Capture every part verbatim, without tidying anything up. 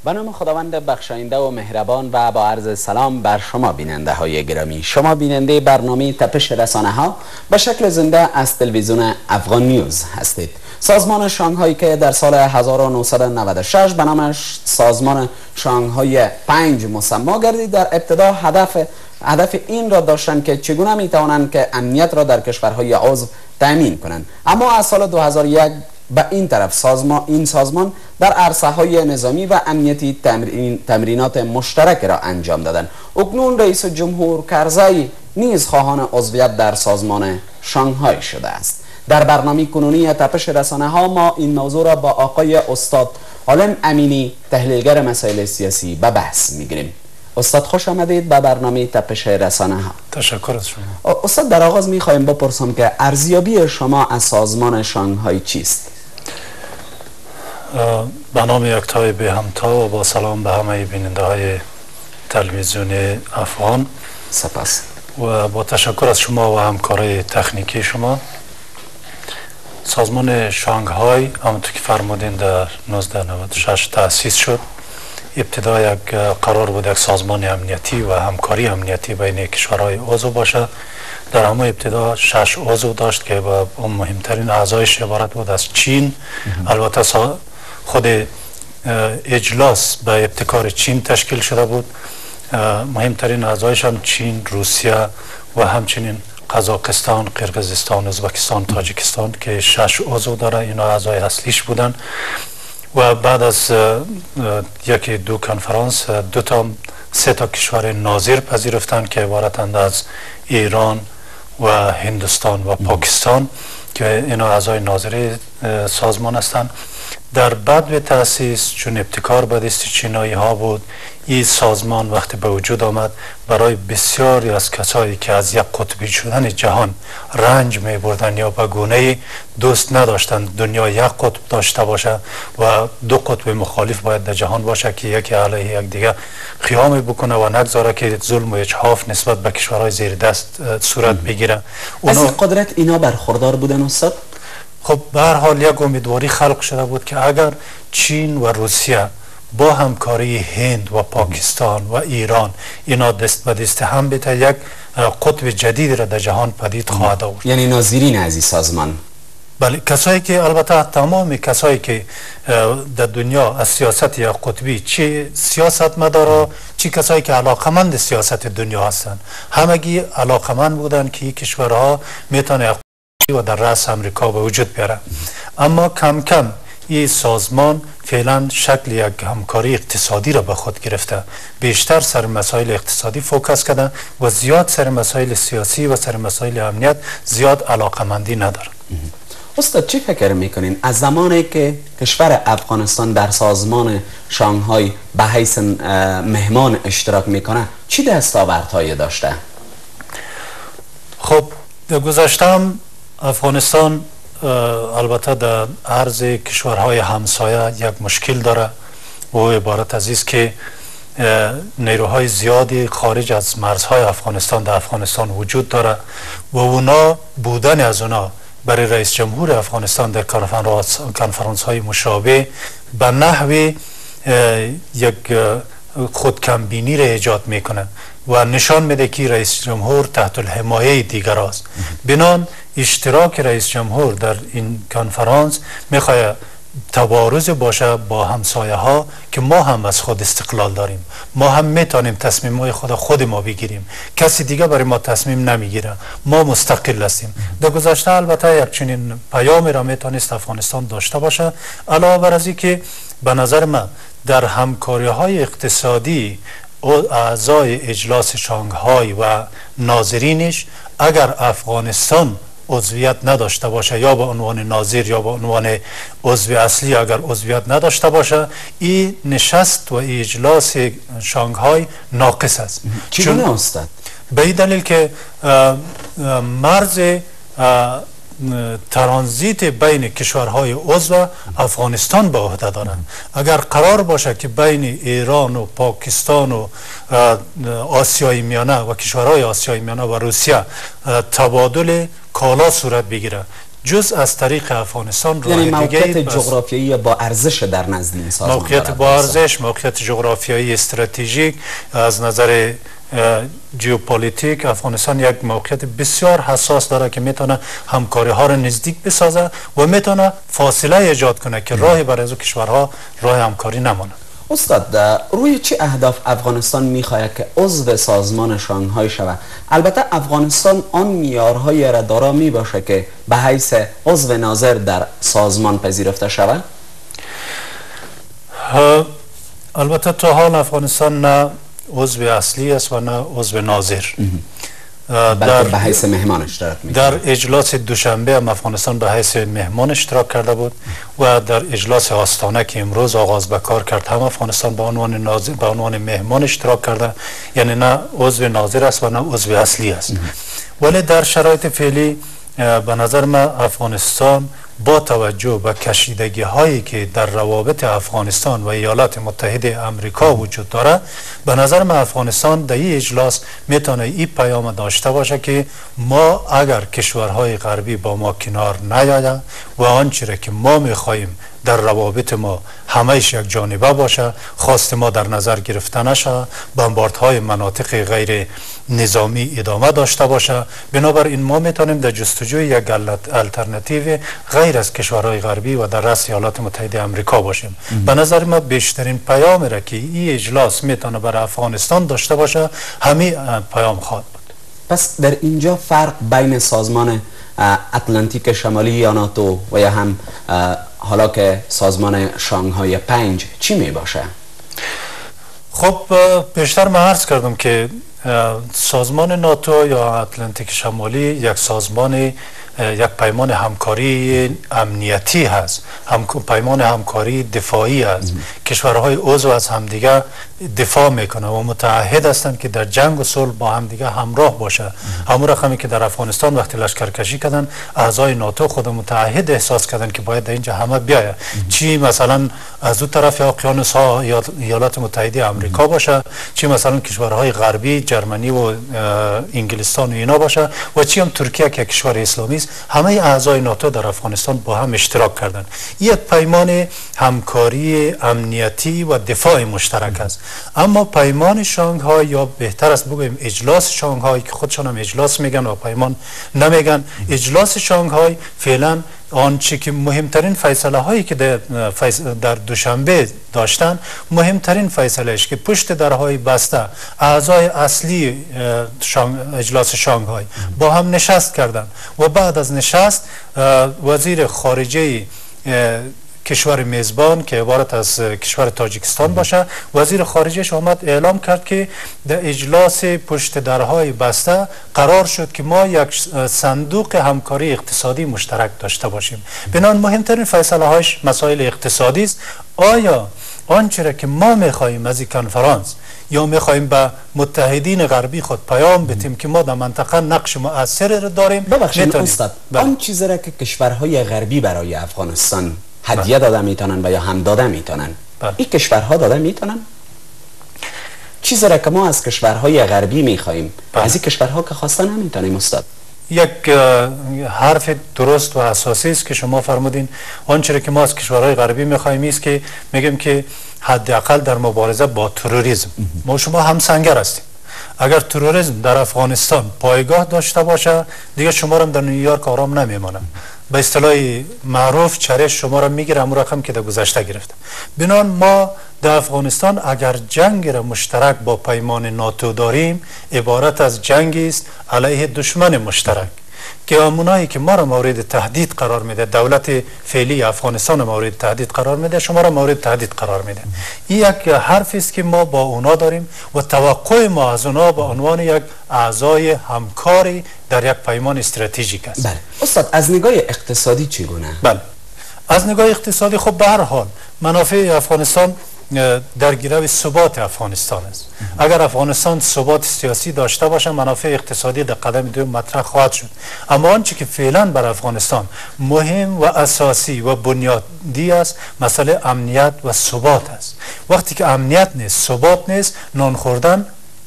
به نام خداوند بخشاینده و مهربان و با عرض سلام بر شما بیننده های گرامی. شما بیننده برنامه تپش رسانه ها به شکل زنده از تلویزیون افغان نیوز هستید. سازمان شانگهای که در سال هزار و نهصد و نود و شش به نام سازمان شانگهای پنج مسما گردید، در ابتدا هدف هدف این را داشتند که چگونه می توانند که امنیت را در کشورهای عضو تامین کنند، اما از سال دو هزار و یک به این طرف سازمان این سازمان در عرصه های نظامی و امنیتی تمرین تمرینات مشترک را انجام دادند. اکنون رئیس جمهور کرزی نیز خواهان عضویت در سازمان شانگهای شده است. در برنامه کنونی تپش رسانه ها ما این موضوع را با آقای استاد عالم امینی تحلیلگر مسائل سیاسی به بحث میگیریم. استاد خوش آمدید به برنامه تپش رسانه ها. تشکر از شما. استاد، در آغاز میخوایم بپرسم که ارزیابی شما از سازمان شانگهای چیست؟ به نام یکتای به همتا و با سلام به همه بیننده های تلویزیون افغان. سپاس. و با تشکر از شما و همکارای تکنیکی شما. سازمان شانگهای همونطور که فرمودین در نوزده نود و شش تأسیس شد. ابتدا یک قرار بود یک سازمان امنیتی و همکاری امنیتی بین کشورهای عضو باشه. در همه ابتدا شش عضو داشت که با مهمترین اعضایش عبارت بود از چین. البته خود اجلاس به ابتکار چین تشکیل شده بود. مهمترین اعضایش هم چین، روسیه و همچنین قزاقستان، قرقیزستان، ازبکستان، تاجیکستان که شش عضو داره. اینا اعضای اصلیش بودن. و بعد از یکی دو کنفرانس دو تا سه تا کشور ناظر پذیرفتند که عبارتند از ایران و هندوستان و پاکستان که اینا اعضای ناظری سازمان هستند. در بعد به تأسیس چون ابتکار به دست چینایی ها بود، این سازمان وقتی به وجود آمد برای بسیاری از کسایی که از یک قطبی شدن جهان رنج می بردن یا به گونه دوست نداشتند دنیا یک قطب داشته باشه و دو قطب مخالف باید در جهان باشه که یکی علیه یک دیگه قیام بکنه و نگذاره که ظلم و اجحاف نسبت به کشورهای زیر دست صورت بگیره. از این قدرت اینا برخوردار بودن استاد؟ خب به هر حال یک امیدواری خلق شده بود که اگر چین و روسیه با همکاری هند و پاکستان و ایران اینا دست به دست هم بیته یک قطب جدید را در جهان پدید خواهد آورد. یعنی ناظرین از این سازمان. بله، کسایی که البته تمام کسایی که در دنیا از سیاست یا قطبی چه سیاست مدارا چه کسایی که علاقمند سیاست دنیا هستند همگی علاقمند بودن که این کشورها میتونه و در رأس امریکا به وجود بیاره. اما کم کم این سازمان فعلا شکل یک همکاری اقتصادی را به خود گرفته، بیشتر سر مسائل اقتصادی فوکس کرده و زیاد سر مسائل سیاسی و سر مسائل امنیت زیاد علاقمندی نداره. استاد چی فکر میکنین از زمانی که کشور افغانستان در سازمان شانگهای به حیث مهمان اشتراک میکنه چی دستاوردهایی داشته؟ خب در گذشته افغانستان البته در عرض کشورهای همسایه یک مشکل داره و عبارت از است که نیروهای زیادی خارج از مرزهای افغانستان در افغانستان وجود داره و اونا بودن از اونا برای رئیس جمهور افغانستان در کنفرانس های مشابه به نحو یک خودکمبینی را ایجاد میکنه و نشان میده که رئیس جمهور تحت الحمایه دیگر است. بنان اشتراک رئیس جمهور در این کنفرانس میخواد تبارز باشه با همسایه ها که ما هم از خود استقلال داریم، ما هم میتونیم تصمیم های خود خود ما بگیریم، کسی دیگه برای ما تصمیم نمیگیره، ما مستقل هستیم. در گذشته البته یک چنین پیامی را میتونست افغانستان داشته باشه. علاوه بر از که به نظر من در همکاری های اقتصادی اعضای اجلاس شانگهای و ناظرینش اگر افغانستان عضویت نداشته باشه یا به عنوان ناظر یا به عنوان عضو اصلی اگر عضویت نداشته باشه این نشست و اجلاس شانگهای ناقص است. چگونه استاد؟ به این دلیل که مرز ترانزیت بین کشورهای عضو افغانستان به عهده دارند. اگر قرار باشه که بین ایران و پاکستان و آسیای میانه و کشورهای آسیای میانه و روسیه تبادل کالا صورت بگیره جز از طریق افغانستان راه یعنی دیگه موقعیت جغرافیایی با ارزش در نزد این سازمان، موقعیت با ارزش، موقعیت جغرافیایی استراتژیک، از نظر ژئوپلیتیک افغانستان یک موقعیت بسیار حساس داره که میتونه همکاری ها را نزدیک بسازه و میتونه فاصله ایجاد کنه که راهی برای از کشورها راه همکاری نمونه. استاد، روی چه اهداف افغانستان میخواهد که عضو سازمان شانگهای شود؟ البته افغانستان آن معیارهای را دارا می باشه که به حیث عضو ناظر در سازمان پذیرفته شود؟ البته تا حال افغانستان نه عضو اصلی است و نه عضو ناظر، بلکه به حیث مهمان اشتراک می در اجلاس دوشنبه هم افغانستان به حیث مهمان اشتراک کرده بود و در اجلاس آستانه که امروز آغاز به کار کرد هم افغانستان به عنوان ناظر به عنوان مهمان اشتراک کرده، یعنی نه عضو ناظر است و نه عضو اصلی است. ولی در شرایط فعلی به نظر من افغانستان با توجه به کشیدگی هایی که در روابط افغانستان و ایالات متحده امریکا وجود داره، به نظر من افغانستان در این اجلاس میتونه این پیام داشته باشه که ما اگر کشورهای غربی با ما کنار نیاید و آنچه که ما میخواهیم در روابط ما همهش یک جانبه باشه، خواست ما در نظر گرفته نشه، بمباردهای مناطق غیر نظامی ادامه داشته باشه، بنابراین ما میتونیم در جستجوی یک الترناتیو غیر از کشورهای غربی و در رأس ایالات متحده آمریکا باشیم. به نظر ما بیشترین پیام را که این اجلاس میتونه برای افغانستان داشته باشه همین پیام خواهد بود. پس در اینجا فرق بین سازمان اتلانتیک شمالی یا ناتو و یا هم حالا که سازمان شانگهای پنج چی می باشه؟ خب پیشتر من عرض کردم که سازمان ناتو یا اتلانتیک شمالی یک سازمان یک پیمان همکاری امنیتی هست، هم پیمان همکاری دفاعی است. کشورهای عضو از همدیگه دفاع میکنه و متعهد هستند که در جنگ و صلح با همدیگه همراه باشه. همون رقمی که در افغانستان وقتی لشکرکشی کردن اعضای ناتو خود متعهد احساس کردن که باید در اینجا همه بیاید، چی مثلا از اون طرف اقیانوس ها یا ایالات متحده آمریکا باشه، چی مثلا کشورهای غربی جرمنی و انگلستان و اینا باشه، و چی هم ترکیه که کشور اسلامی است، همه اعضای ناتو در افغانستان با هم اشتراک کردند. یک پیمان همکاری امنیتی و دفاع مشترک است. اما پیمان شانگهای یا بهتر است بگویم اجلاس شانگهای که خودشان هم اجلاس میگن و پیمان نمیگن، اجلاس شانگهای فعلا آنچه که مهمترین فیصله هایی که در, در دوشنبه داشتن، مهمترین فیصله است که پشت درهای بسته اعضای اصلی شانگ، اجلاس شانگهای با هم نشست کردند و بعد از نشست وزیر خارجه کشور میزبان که عبارت از کشور تاجیکستان باشه، وزیر خارجهش آمد اعلام کرد که در اجلاس پشت درهای بسته قرار شد که ما یک صندوق همکاری اقتصادی مشترک داشته باشیم. بنابراین مهمترین فیصله هاش مسائل اقتصادی است. آیا آنچه که ما میخواهیم از این کنفرانس یا میخواهیم به متحدین غربی خود پیام بدیم که ما در منطقه نقش مؤثر را داریم؟ ببخشید استاد، آن چیزی را که کشورهای غربی برای افغانستان هدیه داده میتونن و یا هم داده میتونن، این کشورها داده میتونن؟ چیزی را که ما از کشورهای غربی میخواهیم از این کشورها که خواسته نمیتونیم استاد؟ یک حرف درست و اساسی است که شما فرمودین. آنچه که ما از کشورهای غربی میخواهیم است که میگیم که حداقل در مبارزه با تروریسم ما شما همسنگر هستیم. اگر تروریسم در افغانستان پایگاه داشته باشه دیگه شما را در نیویورک آرام نمیمانه. به اصطلاح معروف چرش شما را میگیره همون رقم که در گذشته گرفته. بنان ما در افغانستان اگر جنگ را مشترک با پیمان ناتو داریم، عبارت از جنگی است علیه دشمن مشترک که همونایی که ما را مورد تهدید قرار میده، دولت فعلی افغانستان مورد تهدید قرار میده، شما را مورد تهدید قرار میده. این یک حرفی است که ما با اونا داریم و توقع ما از اونا به عنوان یک اعضای همکاری در یک پیمان استراتژیک است. بله استاد، از نگاه اقتصادی چگونه؟ بله از نگاه اقتصادی خب به هر حال منافع افغانستان در گرو ثبات افغانستان است. اگر افغانستان ثبات سیاسی داشته باشه منافع اقتصادی در قدم دوم مطرح خواهد شد. اما آنچه که فعلا بر افغانستان مهم و اساسی و بنیادی است مسئله امنیت و ثبات است. وقتی که امنیت نیست، ثبات نیست، نان خوردن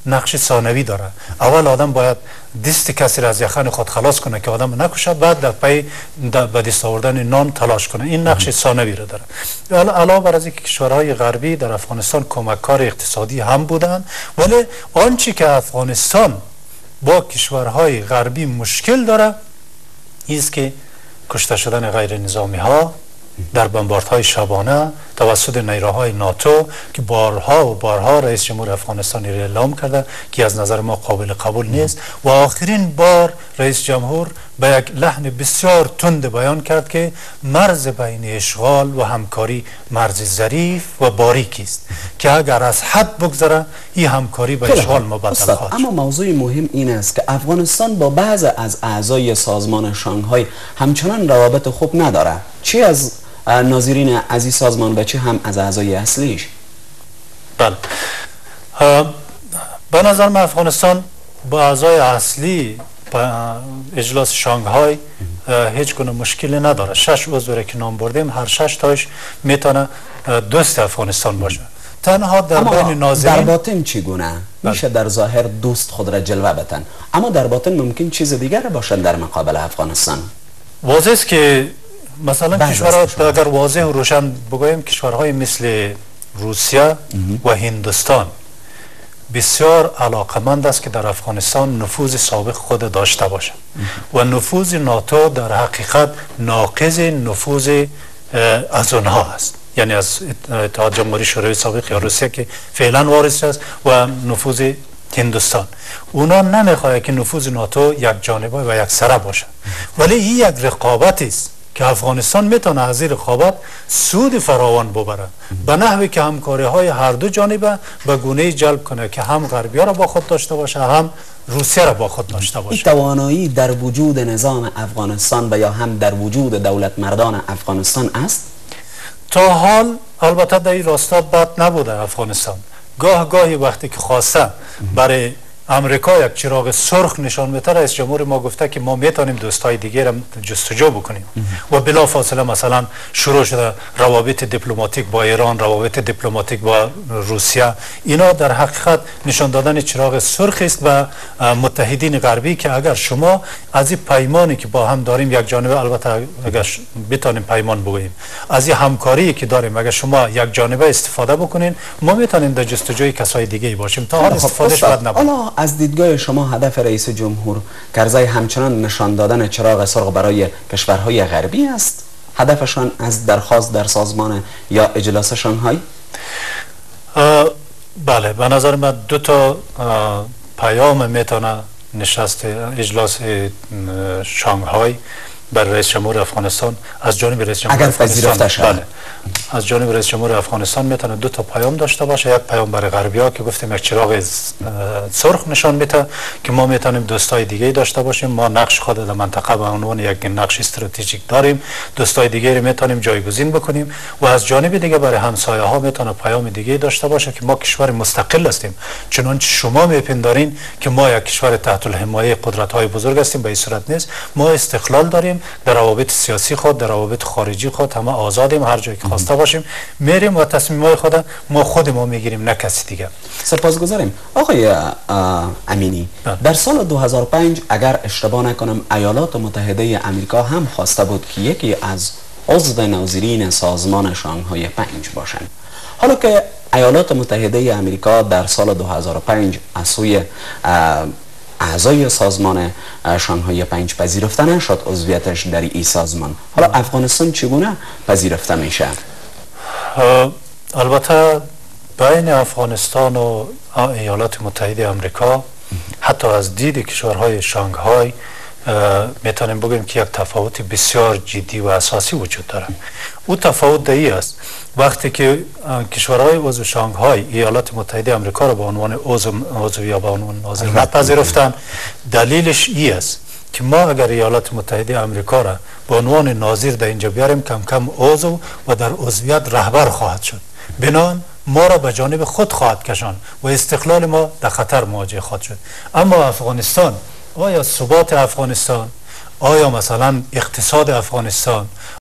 نقش ثانوی داره. اول آدم باید دست کسی را از یخن خود خلاص کنه که آدم نکشه، بعد در پی به دست آوردن نان تلاش کنه. این نقش ثانوی را داره. علاوه بر از اینکه کشورهای غربی در افغانستان کمککار اقتصادی هم بودند، ولی آنچه که افغانستان با کشورهای غربی مشکل داره است که کشته شدن غیر نظامی ها در بمباردهای شبانه توسط نیروهای ناتو که بارها و بارها رئیس جمهور افغانستان را اعلام کرده که از نظر ما قابل قبول نیست و آخرین بار رئیس جمهور به یک لحن بسیار تند بیان کرد که مرز بین اشغال و همکاری مرز ظریف و باریکی است که اگر از حد بگذره این همکاری به اشغال مبدل خواهد شد. اما موضوع مهم این است که افغانستان با بعض از اعضای سازمان شانگهای همچنان روابط خوب نداره، چی از ناظرین از این سازمان و چه هم از اعضای اصلیش؟ بله، به نظر من افغانستان با اعضای اصلی اجلاس شانگهای هیچ گونه مشکلی نداره. شش عضو که نام بردیم هر شش تاش میتونه دوست افغانستان باشه. تنها در بین ناظرین در باطن چگونه؟ میشه در ظاهر دوست خود را جلوه بدن، اما در باطن ممکن چیز دیگر باشن در مقابل افغانستان. واضح است که مثلا کشورها اگر واضح و روشن بگوییم کشورهای مثل روسیه و هندوستان بسیار علاقمند است که در افغانستان نفوذ سابق خود داشته باشه و نفوذ ناتو در حقیقت ناقض نفوذ از آنها است، یعنی از اتحاد جمهوری شوروی سابق یا روسیه که فعلا وارث است و نفوذ هندوستان. اونا نمیخواد که نفوذ ناتو یک جانبه و یک سره باشه، ولی این یک رقابتی است که افغانستان میتونه از این رقابت سود فراوان ببره به نحوی که همکاری های هر دو جانبه به گونه جلب کنه که هم غربی ها را با خود داشته باشه هم روسیه را با خود داشته باشه. این توانایی در وجود نظام افغانستان و یا هم در وجود دولت مردان افغانستان است؟ تا حال البته در این راستا بد نبوده افغانستان. گاه گاهی وقتی که خواسته برای امریکا یک چراغ سرخ نشان میده، رئیس جمهور ما گفته که ما میتونیم دوستای دیگه را جستجو بکنیم و بلا فاصله مثلا شروع شده روابط دیپلماتیک با ایران، روابط دیپلماتیک با روسیه. اینا در حقیقت نشان دادن چراغ سرخ است به متحدین غربی که اگر شما از این پیمانی که با هم داریم یک جانبه، البته اگر بتونیم پیمان بگوییم، از این همکاری که داریم اگر شما یک جانبه استفاده بکنین، ما میتونیم در جستجوی کسای دیگه باشیم. تا حال استفادهش بد نبود. از دیدگاه شما هدف رئیس جمهور کرزی همچنان نشان دادن چراغ سرخ برای کشورهای غربی است؟ هدفشان از درخواست در سازمان یا اجلاس شانگهای؟ بله، به نظر من دو تا پیام میتونه نشست اجلاس شانگهای بر رئیس جمهور افغانستان از جانب رئیس جمهور افغانستان بله از جانب رئیس جمهور افغانستان میتونه دو تا پیام داشته باشه. یک پیام برای غربی‌ها که گفتیم یک چراغ سرخ نشان میده که ما میتونیم دوستای دیگه داشته باشیم، ما نقش خود در منطقه به عنوان یک نقش استراتژیک داریم، دوستای دیگه رو میتونیم جایگزین بکنیم. و از جانب دیگه برای همسایه ها میتونه پیام دیگه داشته باشه که ما کشور مستقل هستیم، چنانچه شما میپندارین که ما یک کشور تحت الحمایه قدرت های بزرگ هستیم. به این صورت نیست. ما استقلال داریم در روابط سیاسی خود، در روابط خارجی خود، همه آزادیم، هر جایی که خواسته باشیم میریم و تصمیمات خود ما خود ما میگیریم، نه کسی دیگه. سپاسگزاریم. آقای امینی، در سال دو هزار و پنج اگر اشتباه نکنم ایالات متحده امریکا هم خواسته بود که یکی از عضو ناظرین سازمان شانگهای پنج باشند. حالا که ایالات متحده امریکا در سال دو هزار و پنج از سوی اعضای سازمان شانگهای پنج پذیرفته نشد عضویتش در این سازمان، حالا افغانستان چگونه پذیرفته میشه؟ البته بین افغانستان و ایالات متحده امریکا حتی از دید کشورهای شانگهای میتونیم بگوییم که یک تفاوت بسیار جدی و اساسی وجود داره. او تفاوت دایی است وقتی که کشورهای عضو شانگهای ایالات متحده امریکا را به عنوان عضو عضو یا به عنوان ناظر نپذیرفتند، دلیلش ای است که ما اگر ایالات متحده امریکا را به عنوان ناظر در اینجا بیاریم کم کم عضو و در عضویت رهبر خواهد شد، بنان ما را به جانب خود خواهد کشان و استقلال ما در خطر مواجه خواهد شد. اما افغانستان، آیا ثبات افغانستان، آیا مثلا اقتصاد افغانستان،